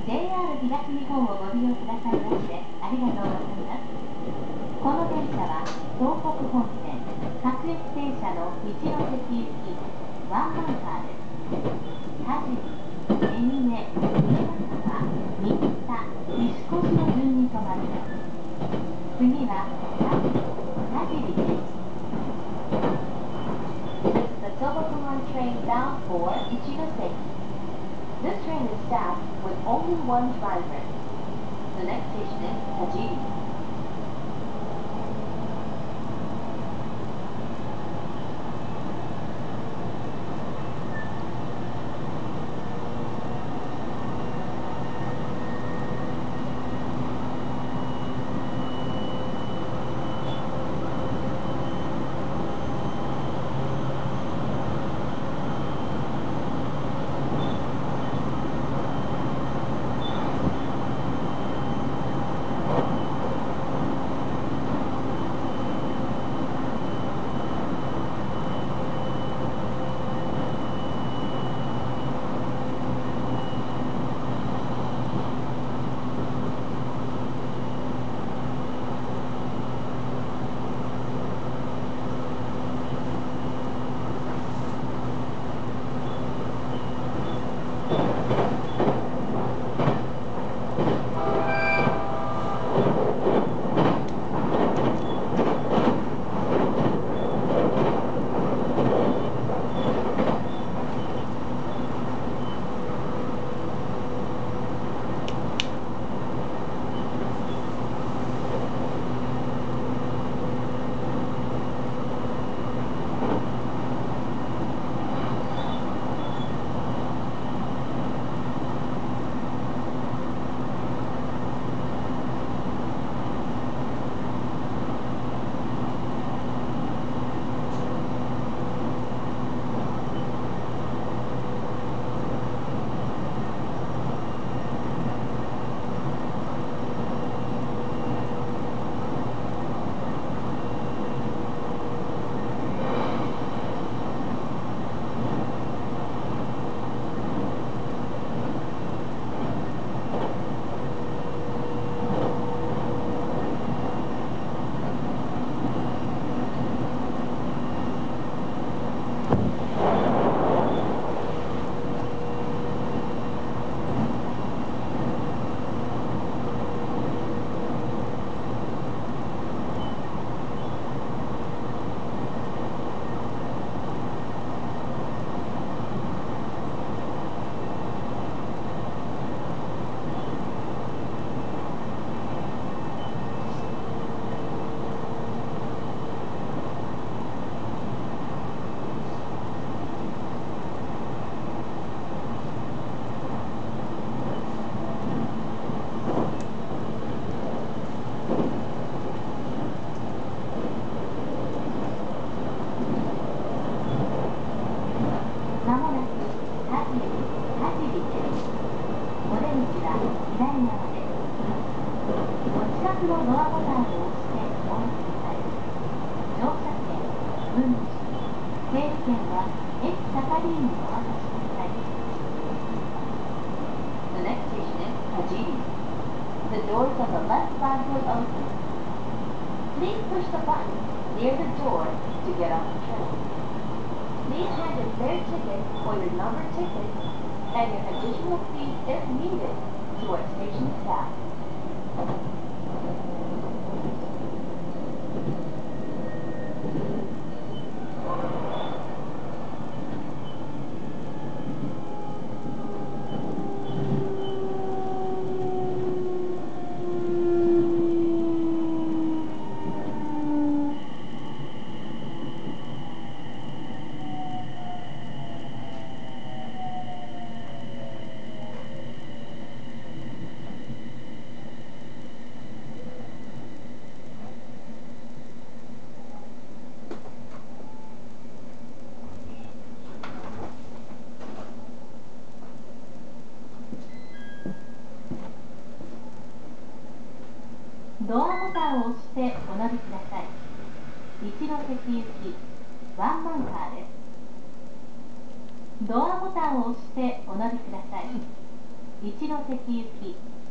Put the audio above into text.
JR 東日本をご利用くださいましてありがとうございます。この電車は東北本線各駅停車の一ノ関行きワンマンカーです。田尻、恵峰、宮川、新田、西越の順に停まります。次は田尻です。This is the Tohokuman train bound for Ichinoseki. This train is staffed with only one driver. The next station is Tajiri. ドアボタンを押してお乗りください。一ノ関行きワンマンカーです。ドアボタンを押してお乗りください。 一ノ関行き